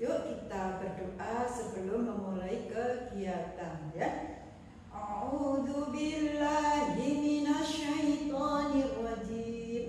Yuk kita berdoa sebelum memulai kegiatan ya. A'udzu billahi minasyaitonir rajim.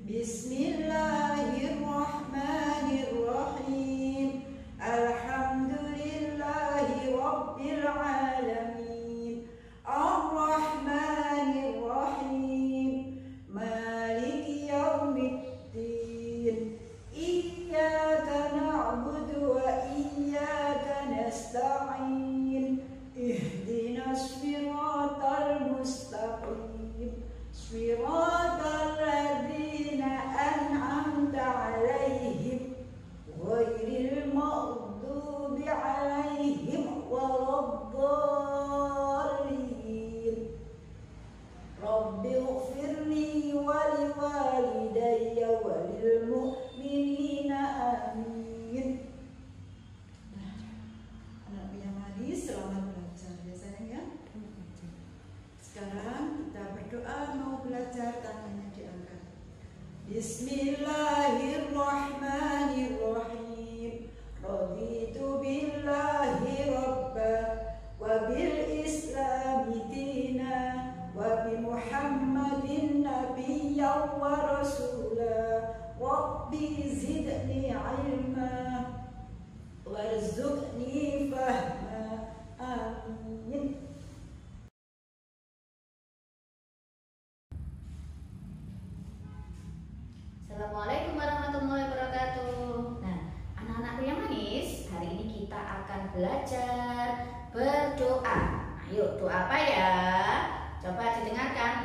Bismillahirrahmanirrahim. Alhamdulillahi rabbil alamin. Ar-Rahmanir Rahim. Maliki yaumiddin. Iyyaka na'budu wa iyyaka nasta'in. Ihdinas siratal mustaqim. Siratal ladzina an'amta 'alaihim ghairil maghdubi 'alaihim waladdallin. Rabbi ighfirli wa liwalidayya wa lil mu'minina amin. Anak yang manis, selamat belajar ya sayang ya. Sekarang kita berdoa mau belajar, tangannya diangkat. Bismillahirrahmanirrahim. Raditu billahi rabba wa bil islami dina wa bi Muhammadin nabiyyan wa rasula. Rabbi zidni ilma warzuqni fahma. Amin. Assalamualaikum warahmatullahi wabarakatuh. Nah, anak-anakku yang manis, hari ini kita akan belajar berdoa. Ayo, doa apa ya? Coba didengarkan.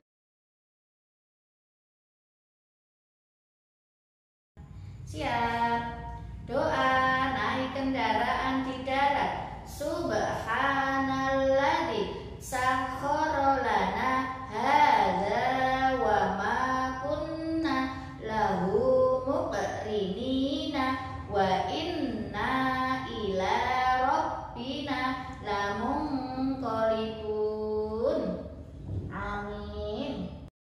Siap. Doa naik kendaraan di darat. Subhanalladzi sakhkhara lana hadza wa ma kunna lahu muqrinina wa inna ila rabbina lamunqalibun. Amin.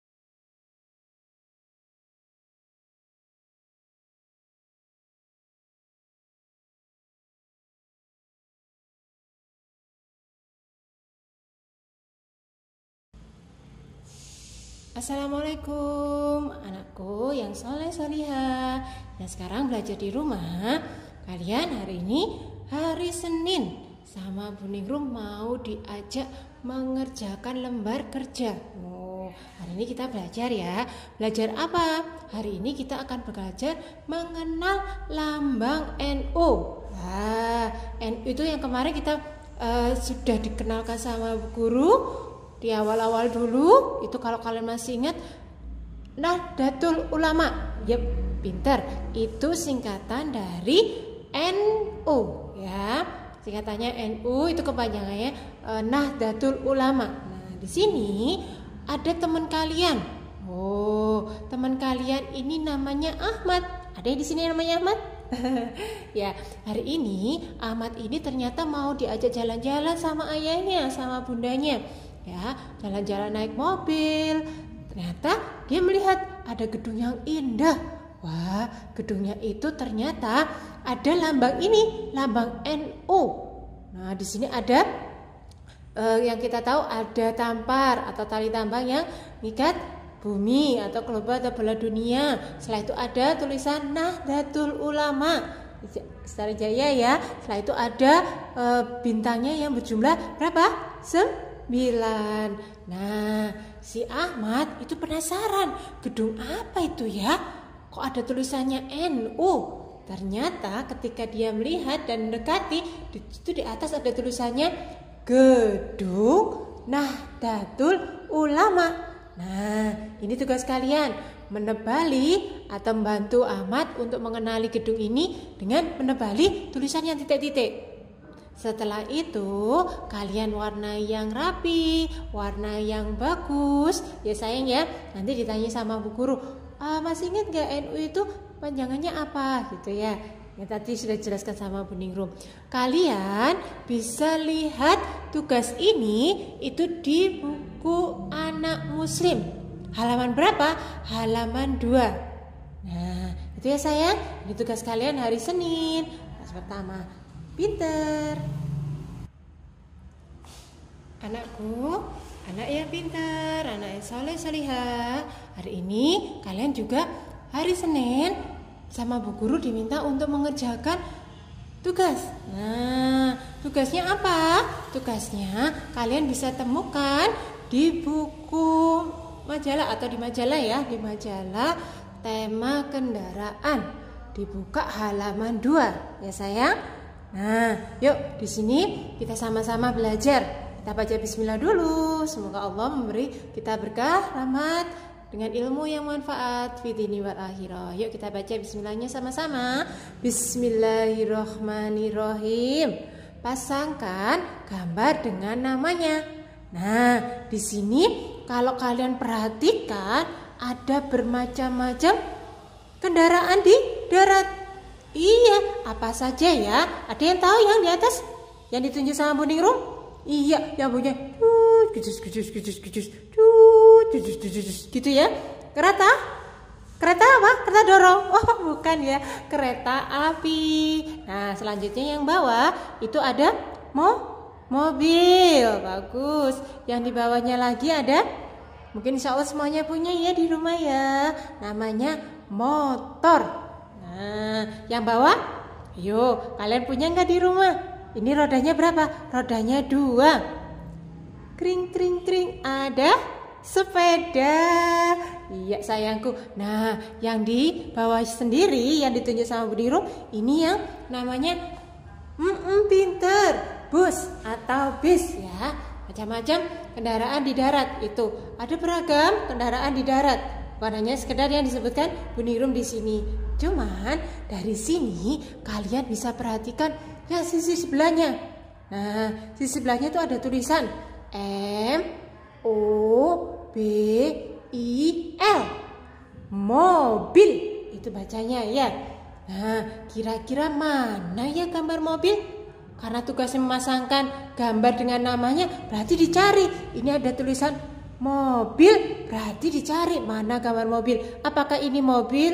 Assalamualaikum anakku yang soleh solihah. Nah sekarang belajar di rumah. Kalian hari ini hari Senin sama Bu Ningrum mau diajak mengerjakan lembar kerja. Hari ini kita belajar ya. Belajar apa? Hari ini kita akan belajar mengenal lambang NU. Nah, NU itu yang kemarin kita sudah dikenalkan sama Bu Guru di awal-awal dulu. Itu kalau kalian masih ingat, Nahdlatul Ulama. Yep, pinter. Itu singkatan dari NU ya. Singkatannya NU itu kepanjangannya Nahdlatul Ulama. Nah, di sini ada teman kalian. Oh, teman kalian ini namanya Ahmad. Ada yang di sini namanya Ahmad? Ya, hari ini Ahmad ini ternyata mau diajak jalan-jalan sama ayahnya, sama bundanya. Ya, jalan-jalan naik mobil. Ternyata dia melihat ada gedung yang indah. Wah, gedungnya itu ternyata ada lambang ini, lambang NU. Nah, di sini ada yang kita tahu ada tampar atau tali tambang yang mengikat bumi atau global atau bola dunia. Setelah itu ada tulisan Nahdlatul Ulama Lestari Jaya ya. Setelah itu ada bintangnya yang berjumlah berapa? 9. Nah, si Ahmad itu penasaran, gedung apa itu ya? Kok ada tulisannya NU? Ternyata ketika dia melihat dan mendekati, itu di atas ada tulisannya Gedung Nahdlatul Ulama. Nah, ini tugas kalian, menebali atau membantu Ahmad untuk mengenali gedung ini dengan menebali tulisan yang titik-titik. Setelah itu kalian warnai yang rapi, warna yang bagus. Ya sayang ya, nanti ditanya sama Bu Guru, masih ingat gak NU itu panjangannya apa gitu ya. Ya tadi sudah jelaskan sama Bu Ningrum. Kalian bisa lihat tugas ini itu di buku Anak Muslim. Halaman berapa? Halaman 2. Nah, itu ya sayang. Ini tugas kalian hari Senin. Tugas pertama. pintar. Anakku, anak yang pintar, anak yang soleh solihah. Hari ini kalian juga hari Senin sama Bu Guru diminta untuk mengerjakan tugas. Nah, tugasnya apa? Tugasnya kalian bisa temukan di buku majalah atau di majalah ya, di majalah tema kendaraan. Dibuka halaman 2 ya sayang. Nah, yuk di sini kita sama-sama belajar. Kita baca bismillah dulu. Semoga Allah memberi kita berkah, rahmat dengan ilmu yang manfaat fidini wal akhirah. Yuk kita baca bismillahnya sama-sama. Bismillahirrahmanirrahim. Pasangkan gambar dengan namanya. Nah, di sini kalau kalian perhatikan ada bermacam-macam kendaraan di darat. Iya, apa saja ya? Ada yang tahu yang di atas? Yang ditunjuk sama Bu Ningrum? Iya, yang punya gitu ya. Kereta? Kereta apa? Kereta dorong. Oh, bukan ya. Kereta api. Nah, selanjutnya yang bawah itu ada mobil. Bagus. Yang di bawahnya lagi ada, mungkin insya Allah semuanya punya ya di rumah ya. Namanya motor. Nah, yang bawah, yuk kalian punya nggak di rumah? Ini rodanya berapa? Rodanya 2. Kring kring kring, ada sepeda. Iya sayangku. Nah, yang di bawah sendiri yang ditunjuk sama Bu Ningrum, ini yang namanya pinter, bus atau bis ya. Macam-macam kendaraan di darat itu. Ada beragam kendaraan di darat. Bukan hanya sekedar yang disebutkan Bu Ningrum di sini. Cuman dari sini kalian bisa perhatikan yang sisi sebelahnya. Nah, sisi sebelahnya itu ada tulisan M-O-B-I-L. Mobil. Itu bacanya ya. Nah, kira-kira mana ya gambar mobil? Karena tugasnya memasangkan gambar dengan namanya, berarti dicari. Ini ada tulisan mobil, berarti dicari mana gambar mobil. Apakah ini mobil?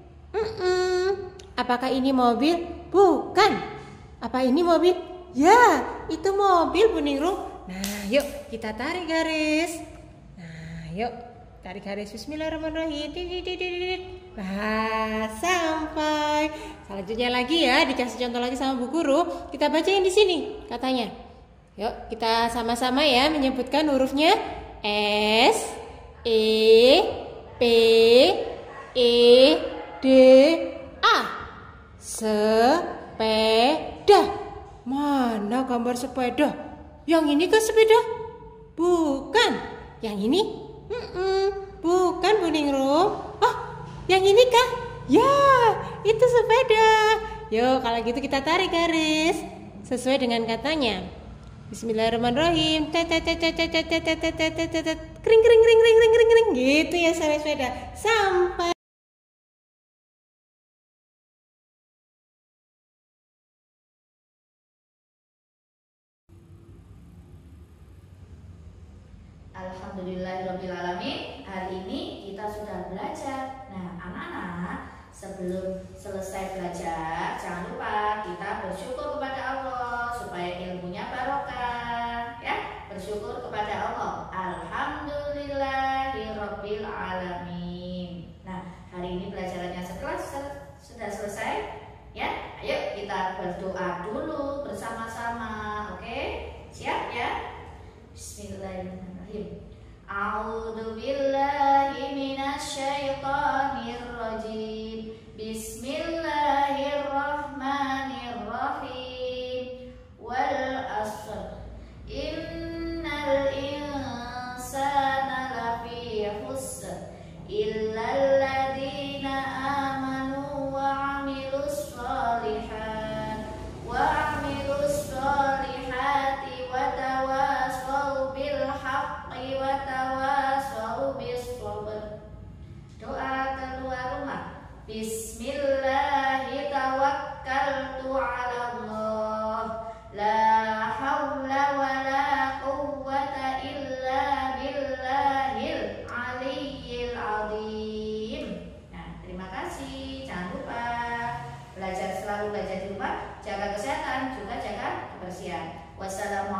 Apakah ini mobil? Bukan. Apa ini mobil? Ya, itu mobil Bu Ningrum. Nah, yuk kita tarik garis. Nah, yuk tarik garis. Bismillahirrahmanirrahim. Nah, sampai. Selanjutnya lagi ya, dikasih contoh lagi sama Bu Guru. Kita bacain di sini katanya. Yuk kita sama-sama ya menyebutkan hurufnya. S E P E D A. Sepeda. Mana gambar sepeda? Yang ini kan sepeda? Bukan. Yang ini? Bukan Bu Ningrum. Oh, yang ini kah? Ya, itu sepeda. Yuk, kalau gitu kita tarik garis sesuai dengan katanya. Bismillahirrahmanirrahim. Kring kring kring kring kring kring kring gitu ya sepeda. Sampai. Alhamdulillahirrahmanirrahim. Hari ini kita sudah belajar. Nah, anak-anak, sebelum selesai belajar, jangan lupa kita bersyukur kepada Allah supaya ilmunya barokah. Ya, bersyukur kepada Allah. Alhamdulillahirabbil alamin. Nah, hari ini pelajarannya sudah selesai. Ya, ayo kita berdoa dulu bersama-sama. Oke? Siap ya? Bismillahirrahmanirrahim. A'udzu billahi minasyaitonir rajim. Bismillahirrahmanirrahim. Wal 'ashr. Innal insana lafi khusr illal ladzina amanu wa 'amilus sholihat wa tawassaw bil haqqi wa tawassaw bis sabr. Doa keluar rumah. Bismillahi tawakkaltu 'ala Allah. La haula wa la quwwata illa billahil aliyyil azim. selalu belajar di rumah, jaga kesehatan, juga jaga kebersihan. Wassalamualaikum